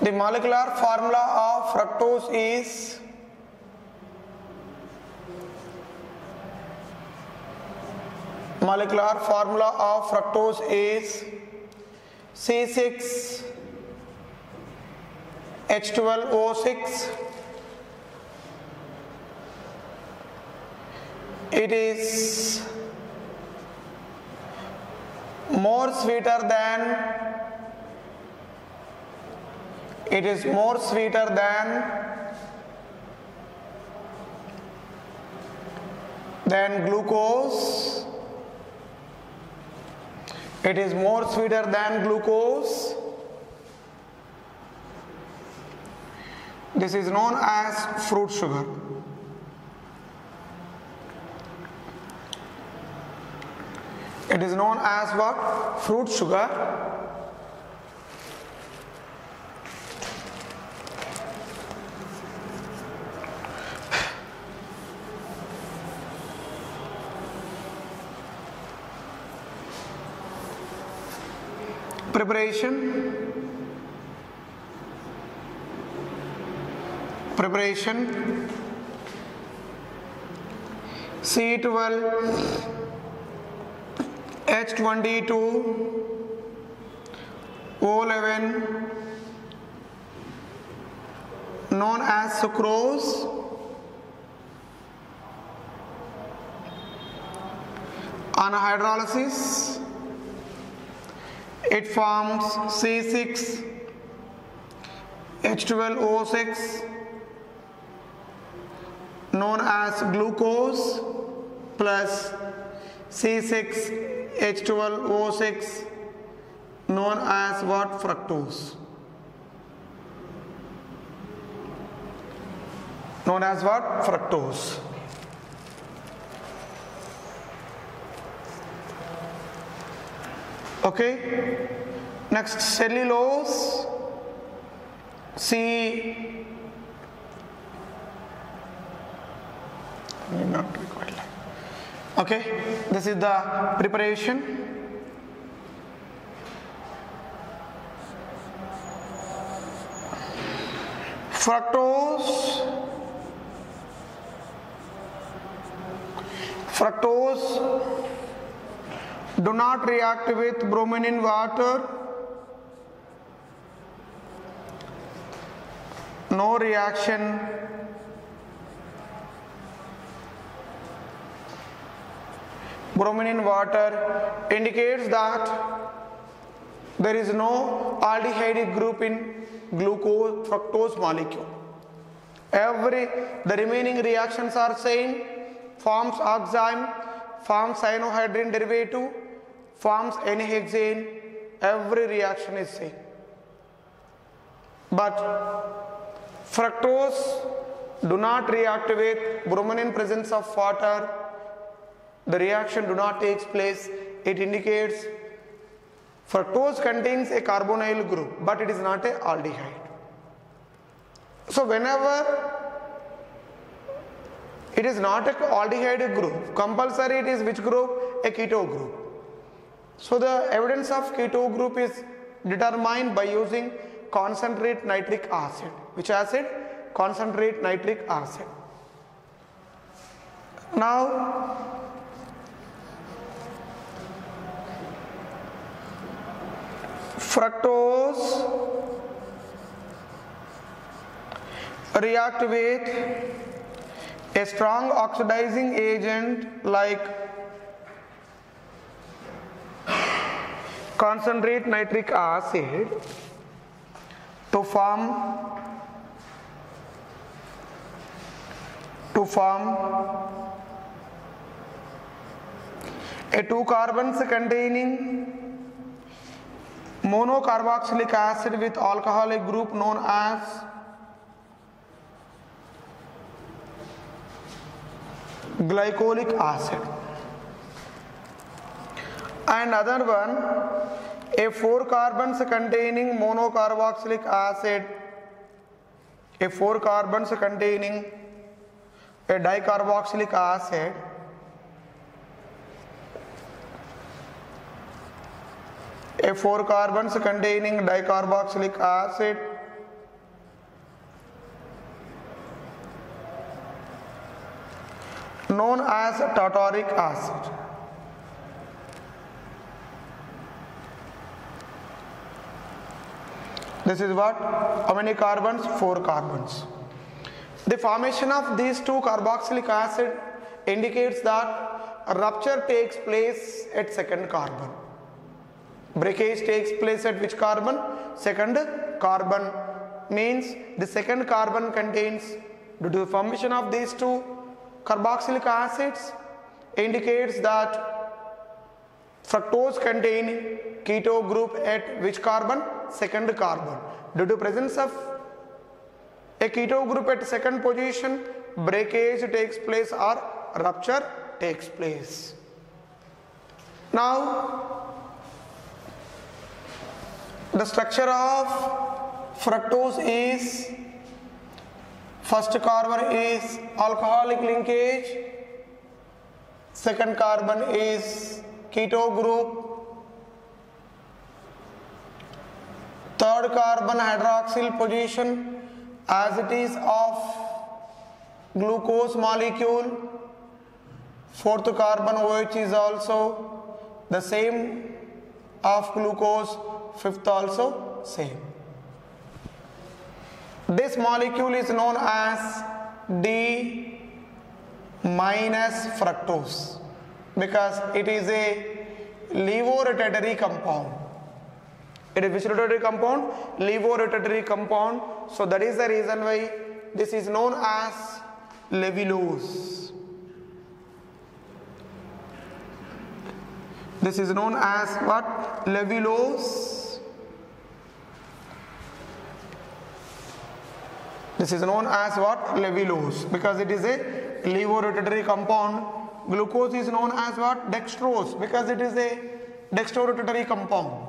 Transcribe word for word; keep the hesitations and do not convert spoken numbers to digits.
The molecular formula of fructose is molecular formula of fructose is C six H twelve O six. It is more sweeter than it is more sweeter than than glucose. It is more sweeter than glucose. This is known as fruit sugar. It is known as what? Fruit sugar. Preparation. Preparation. C twelve H twenty-two O eleven known as sucrose. On hydrolysis, it forms C six H twelve O six known as glucose plus C six H twelve O six known as what? Fructose. Known as what? Fructose. Okay. Next, cellulose. C not required. Okay, this is the preparation. Fructose. Fructose do not react with bromine in water. No reaction. Bromine in water indicates that there is no aldehyde group in glucose fructose molecule. Every the remaining reactions are same, forms oxime, forms cyanohydrin derivative, forms N-hexane. Every reaction is same. But fructose do not react with bromine in presence of water. The reaction do not take place. It indicates fructose contains a carbonyl group, but it is not a aldehyde. So whenever it is not a aldehyde group, compulsory it is which group? A keto group. So the evidence of keto group is determined by using concentrate nitric acid. Which acid? Concentrate nitric acid. Now fructose react with a strong oxidizing agent like concentrate nitric acid to form to form a two carbons containing monocarboxylic acid with alcoholic group known as glycolic acid, and other one a four carbons containing monocarboxylic acid, a four carbons containing a dicarboxylic acid, a four carbons containing dicarboxylic acid known as tartaric acid. This is what? How many carbons? Four carbons. The formation of these two carboxylic acid indicates that a rupture takes place at second carbon. Breakage takes place at which carbon? Second carbon. Means the second carbon contains, due to the formation of these two carboxylic acids, indicates that fructose contain keto group at which carbon? Second carbon. Due to presence of a keto group at second position, breakage takes place or rupture takes place. Now, the structure of fructose is, first carbon is alcoholic linkage, second carbon is keto group, third carbon hydroxyl position as it is of glucose molecule, fourth carbon OH is also the same of glucose, fifth also same. This molecule is known as D minus fructose because it is a levorotatory compound. It is which rotatory compound? Levorotatory compound. So that is the reason why this is known as levulose. This is known as what? Levulose. This is known as what? Levulose, because it is a levorotatory compound. Glucose is known as what? Dextrose, because it is a dextrorotatory compound.